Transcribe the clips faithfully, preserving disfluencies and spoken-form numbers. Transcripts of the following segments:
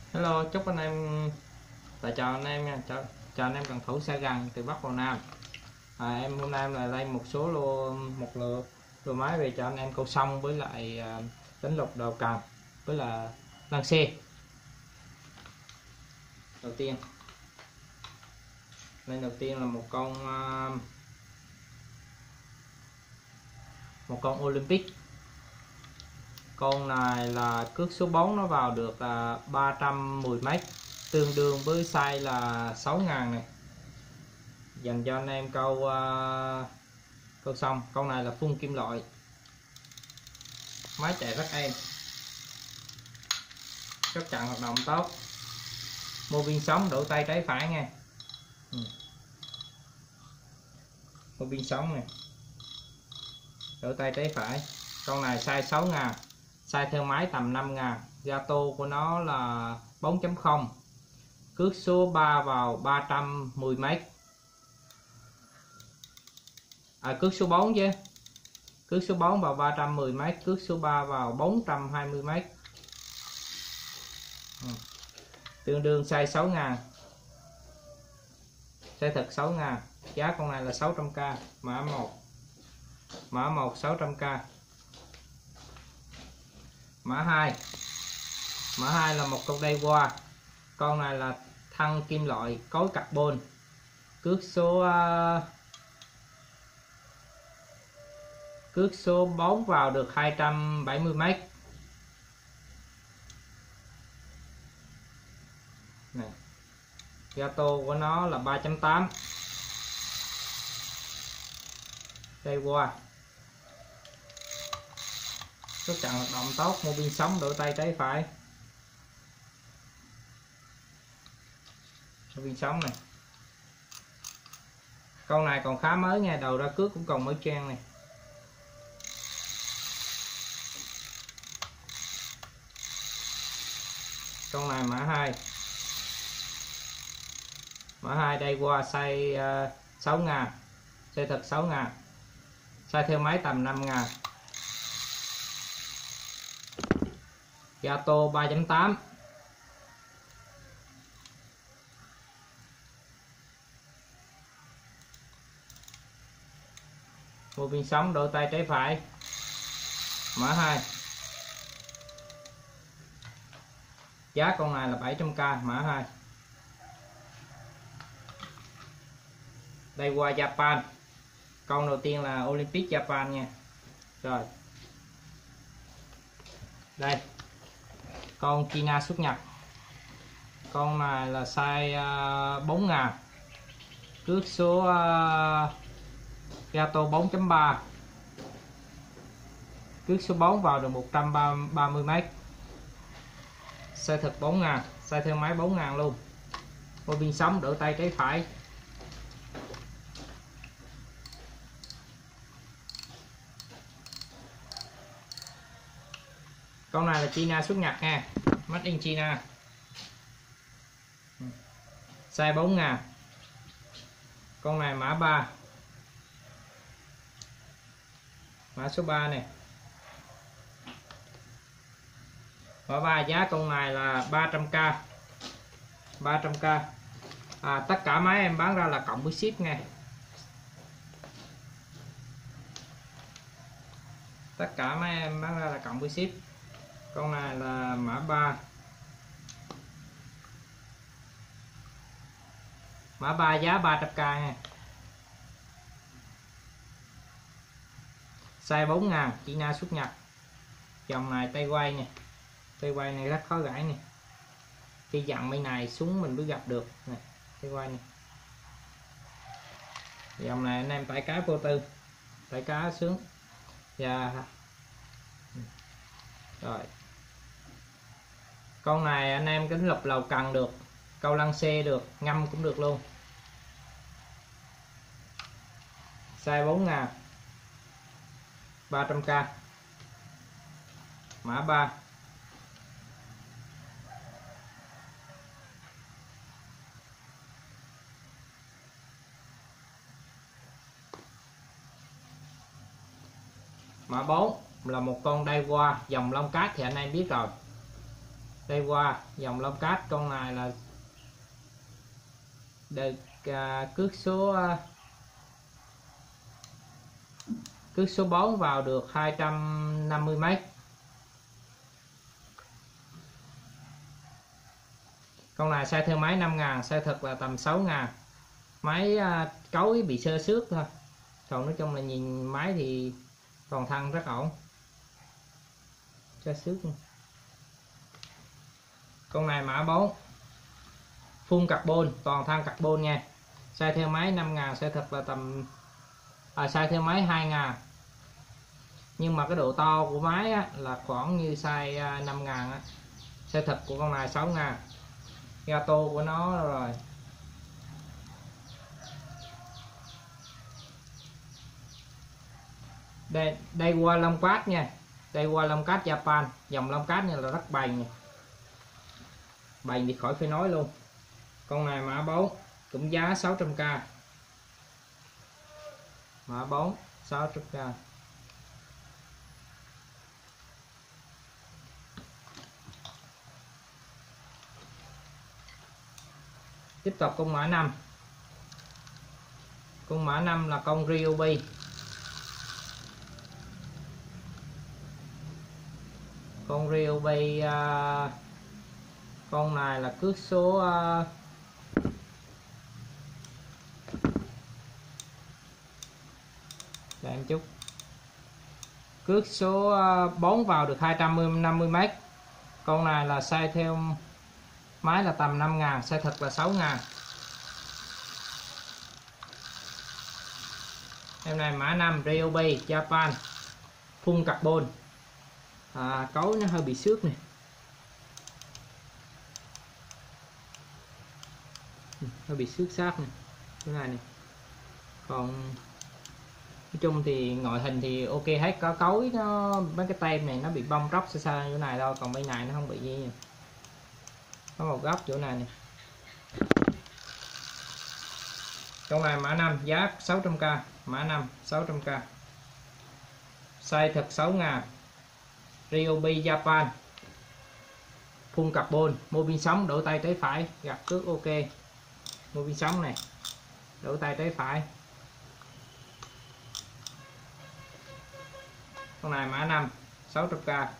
Hello, chúc anh em và chào anh em nha, chào, chào anh em cần thủ xe gần từ Bắc vào Nam. À, em hôm nay em lại lên một số lô một lô, lô máy về cho anh em câu sông với lại à, đánh lục đầu cần với là lăng xe. Đầu tiên lên đầu tiên là một con à, một con Olympic. Con này là cước số bốn nó vào được à, ba trăm mười mét, tương đương với size là sáu ngàn này, dành cho anh em câu uh, câu xong. Con này là phun kim loại, máy chạy rất êm, rất chặn hoạt động tốt, mô viên sóng đổ tay trái phải nha. ừ. Mô viên sóng này đổ tay trái phải. Con này size sáu ngàn, size theo máy tầm năm ngàn, gato của nó là bốn chấm không, cước số ba vào ba trăm mười mét, à cước số bốn chứ, cước số bốn vào ba trăm mười mét, cước số ba vào bốn trăm hai mươi mét, ừ. tương đương size sáu ngàn, size thật sáu ngàn. Giá con này là sáu trăm k, mã một, mã một sáu trăm k. Mã hai, mã hai là một con đây qua. Con này là thân kim loại cối carbon, cước số uh, cước số bốn vào được hai trăm bảy mươi mét này. Gato của nó là ba chấm tám. Đây qua rất chặn hoạt động tốt, mô viên sóng đổ tay trái phải, mô viên sóng này. Con này còn khá mới nha, đầu ra cước cũng còn mới trang này. Con này mã hai, mã hai đây qua size uh, sáu ngàn, size thật sáu ngàn, size theo máy tầm năm ngàn, gato ba chấm tám. Mô viên sóng đổ tay trái phải, mã hai. Giá con này là bảy trăm k, mã hai. Đây qua Japan. Con đầu tiên là Olympic Japan nha. Rồi. Đây. Con China xuất Nhật. Con này là size uh, bốn ngàn. Cước số uh, gato bốn chấm ba. Cước số bốn vào được một trăm ba mươi mét. Size thực bốn ngàn, size theo máy bốn ngàn luôn. Mô viên sóng đỡ tay trái phải. Con này là China xuất Nhật nha, made in China. Size bốn ngàn. Con này mã ba, mã số ba này. Mã ba, giá con này là ba trăm k, ba trăm k. À, tất cả máy em bán ra là cộng với ship nha. Tất cả máy em bán ra là cộng với ship. Con này là mã ba. Mã ba giá ba trăm k nha. Size bốn ngàn, China xuất Nhật. Dòng này tay quay nè. Tay quay này rất khó gãy nè. Khi dặn bên này xuống mình mới gặp được nè, tay quay này. Dòng này anh em tải cá vô tư, tải cá sướng. Và rồi. Con này anh em kính lục lầu cần được, câu lăng xe được, ngâm cũng được luôn. Size bốn ngàn, ba trăm k, mã ba. Mã bốn là một con đai qua dòng lông cát thì anh em biết rồi. Đây qua dòng lông cát, con này là được à, cước số à, cước số bốn vào được hai trăm năm mươi mét. Con này size theo máy năm ngàn, size thực là tầm sáu ngàn. Máy à, cối bị sơ xước thôi, còn nói chung là nhìn máy thì còn thân rất ổn. Sơ xước. Con này mã bốn, full carbon, toàn thân carbon nha. Size theo máy năm ngàn, size thực là tầm à, size theo máy hai ngàn. Nhưng mà cái độ to của máy á, là khoảng như size năm ngàn á. Size thực của con này sáu ngàn. Gato của nó rồi. Đây, đây qua lông cát nha. Đây qua lông cát Japan. Dòng lông cát này là rất bền. Bền thì khỏi phải nói luôn. Con này mã bốn, cũng giá sáu trăm k. Mã bốn, sáu trăm k. Tiếp tục con mã năm. Con mã năm là con Ryobi. Con Ryobi uh, con này là cước số uh, để em chút. Cước số uh, bốn vào được hai trăm năm mươi mét. Con này là size theo máy là tầm năm ngàn, size thực là sáu ngàn. Em này mã năm Ryobi Japan, full carbon. À, cối nó hơi bị xước này, hơi bị xước sát này, cái này này. Còn nói chung thì ngoại hình thì ok hết, có cối nó mấy cái tem này nó bị bong tróc xa xa chỗ này đâu, còn bên này nó không bị gì. Có một góc chỗ này này. Con này mã năm, giá sáu trăm k. Mã năm sáu trăm k, size thực sáu ngàn. Ryobi Japan, full carbon, mô bin sống, đổ tay trái phải, gặp cước ok. Mô bin sống này, đổ tay trái phải. Con này mã năm, sáu trăm k.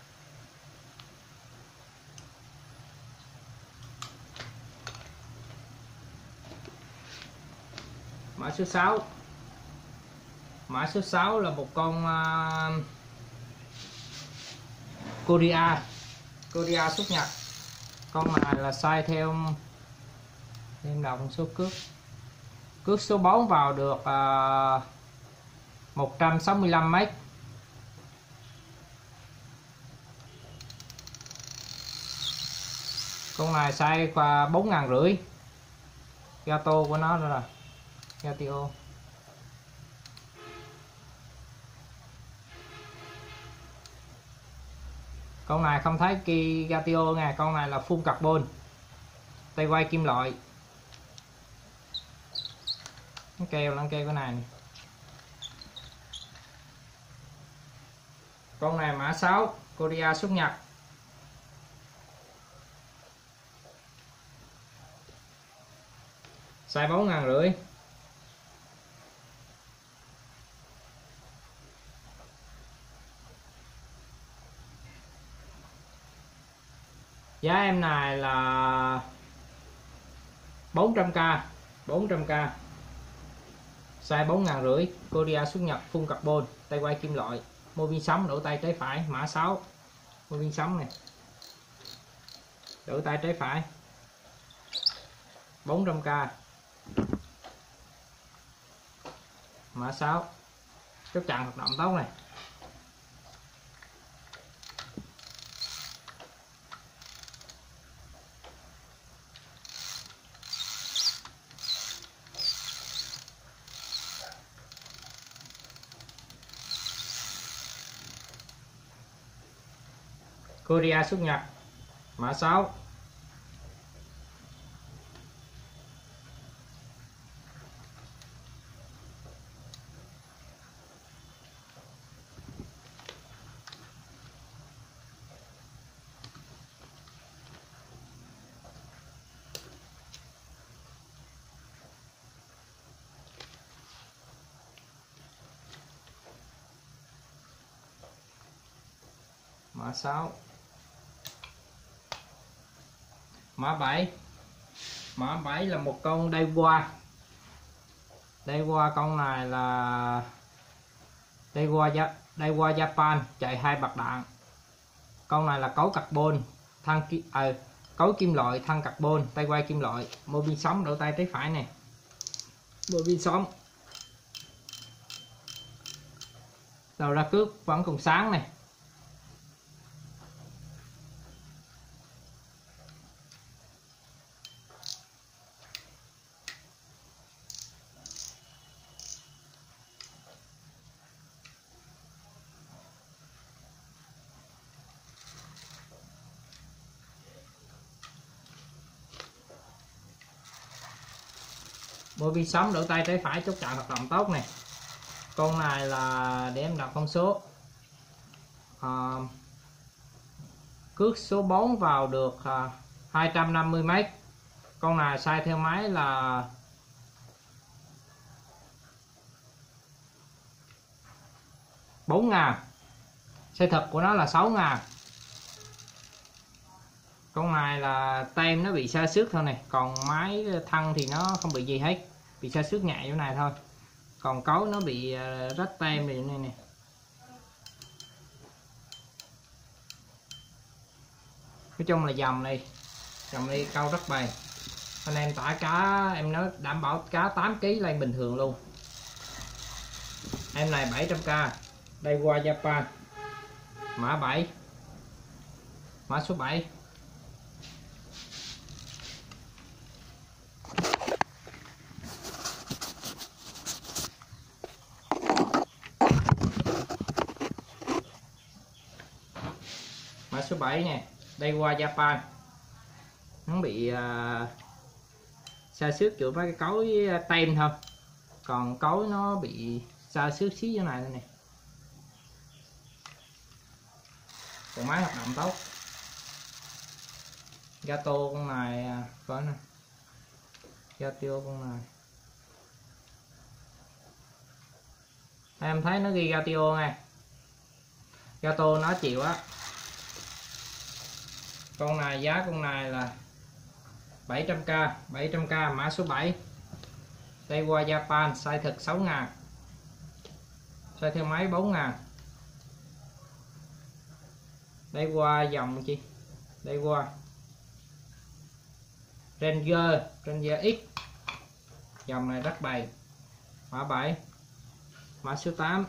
Mã số sáu. Mã số sáu là một con uh, Korea. Korea xuất Nhật. Con này là size theo em đọc số cước. Cước số bốn vào được uh, một trăm sáu mươi lăm mét. Con này size bốn ngàn rưỡi. Gato của nó rồi. Gatio. Con này không thấy ki Gatio nha, con này là full carbon. Tay quay kim loại. Nó keo lăn keo cái này, này. Con này mã sáu, Korea xuất Nhật. Size bốn ngàn rưỡi. Giá em này là bốn trăm k. bốn trăm k. Size bốn ngàn rưỡi. Korea xuất Nhật, full carbon, tay quay kim loại, mô bin sống, đổ tay trái phải. Mã sáu, mô bin sống này, đổ tay trái phải. bốn trăm k. Mã sáu, chốt chặn hoạt động tốt này. Korea xuất Nhật, mã sáu. mã sáu, mã bảy. Mã bảy là một con đây qua. Đây qua con này là đây qua đây qua Japan, chạy hai bạc đạn. Con này là cấu carbon, thân à, cấu kim loại, thân carbon, tay quay kim loại, mô bin sống đổ tay trái phải này, mô bin sống. Đầu ra cước vẫn còn sáng này. Mô bin sống đổ tay trái phải, chốt chặn hoạt động tốt này. Con này là để em đọc con số. À, cước số bốn vào được à, hai trăm năm mươi mét. Con này sai theo máy là bốn ngàn. Sai thật của nó là sáu ngàn. Con này là tem nó bị sa xước thôi này, còn máy thân thì nó không bị gì hết, bị sa xước nhẹ chỗ này thôi, còn cấu nó bị rách tem này này nè. Nói chung là dòng này dòng này câu rất bền, anh em tải cá em nói đảm bảo cá tám ki lô gam lên bình thường luôn. Em này bảy trăm k, đây qua Japan, mã bảy, mã số bảy. Mã số bảy nè, đây qua Japan, nó bị uh, sa xước chỗ với cái cối tem thôi, còn cối nó bị sa xước xí chỗ này này. Còn máy hoạt động tốt. Gato con này có nè, Gato con này em thấy nó ghi Gato nha, Gato nó chịu á. Con này giá con này là bảy trăm k, bảy trăm k, mã số bảy. Đây qua Japan, size thực sáu ngàn, size theo máy bốn ngàn. Đây qua dòng chi, đây qua Ranger, Ranger X, dòng này rất bền, mã bảy. Mã số tám,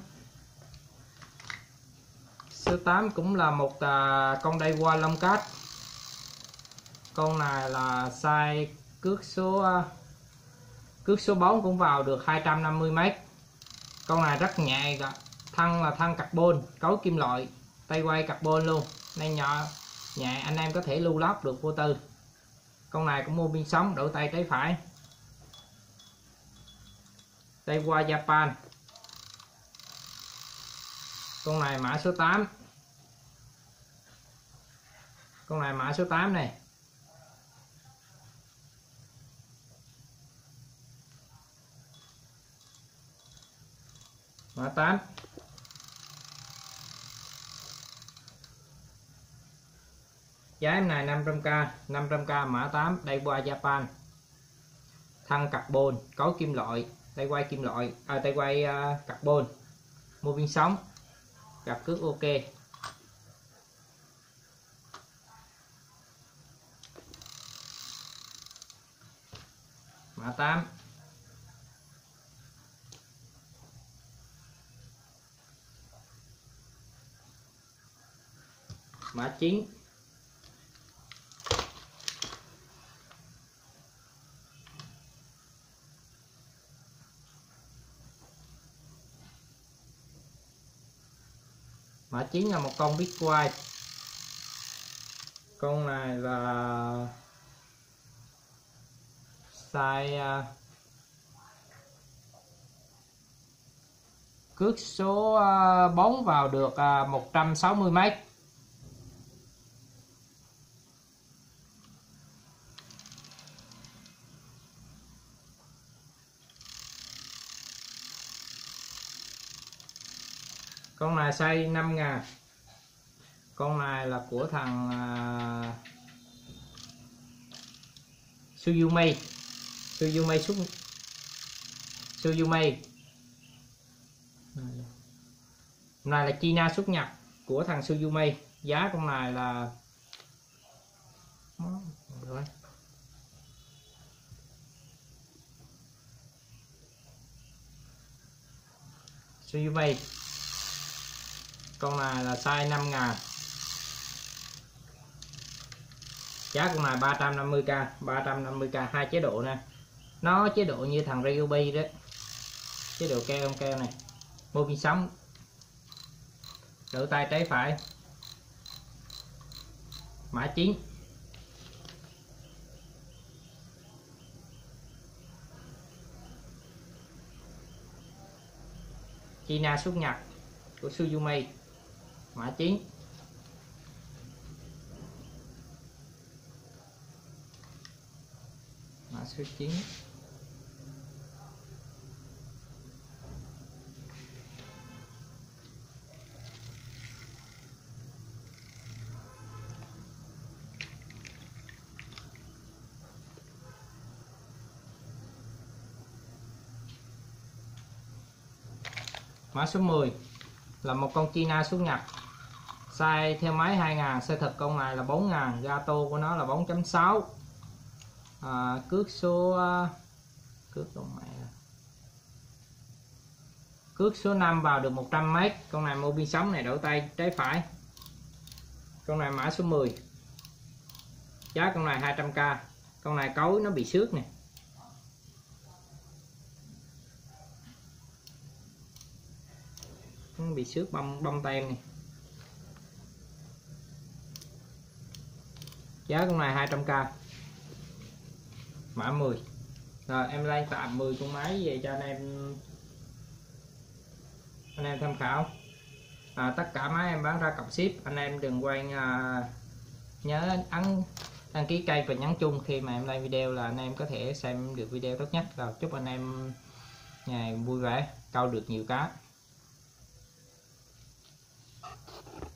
số tám cũng là một à, con đây qua lông cát. Con này là size cước số cước số bốn cũng vào được hai trăm năm mươi mét. Con này rất nhẹ, thân là thân carbon, cấu kim loại, tay quay carbon luôn nên nhỏ nhẹ, anh em có thể lưu lót được vô tư. Con này cũng mua pin sống đổ tay trái phải, tay qua Japan. Con này mã số tám, con này mã số tám này. Mã tám. Giá em này năm trăm k, năm trăm k, mã tám, đây qua Japan. Thân carbon, cấu kim loại, tay quay kim loại, à, tay quay uh, carbon, mô pin sống, gặp cước ok. Mã tám. Mã chín. Mã chín là một con Big White. Con này là size uh, cước số uh, bốn vào được uh, một trăm sáu mươi mét. Con này size năm ngàn. Con này là của thằng uh, Suzumi Suzumi xúc Suzumi này là China xuất nhập của thằng Suzumi. Giá con này là rồi. Suzumi con này là size năm ngàn. Giá con này ba trăm năm mươi k, ba trăm năm mươi k, hai chế độ nè. Nó chế độ như thằng Ryobi đó. Chế độ keo keo này. Mô pin sống. Đỡ tay trái phải. Mã chín. China xuất nhập của Suzumi. Mã chín. Mã số chín. Mã số mười là một con China xuất nhập. Size theo máy hai ngàn, size thật con này là bốn ngàn, gato của nó là bốn chấm sáu. À, cước số cước con mẹ cước số năm vào được một trăm mét. Con này mô pin sống này, đổi tay trái phải. Con này mã số mười. Giá con này hai trăm k. Con này cối nó bị xước nè. Nó bị xước bông bông tem này. Giá con này hai trăm k. Mã mười. Rồi em lên tạm mười con máy về cho anh em anh em tham khảo. À, tất cả máy em bán ra cọc ship. Anh em đừng quên à, nhớ ấn đăng ký kênh và nhắn chung khi mà em lên video là anh em có thể xem được video tốt nhất. Rồi chúc anh em ngày vui vẻ, câu được nhiều cá.